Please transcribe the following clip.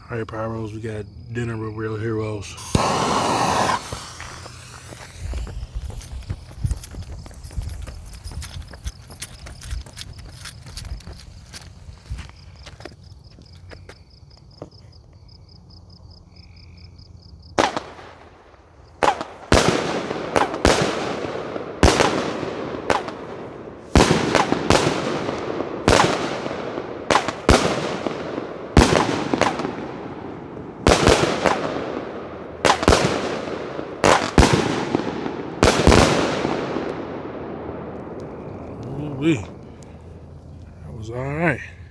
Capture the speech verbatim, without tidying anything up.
Alright, Pyros, we got dinner with real heroes. Ooh-wee. That was alright.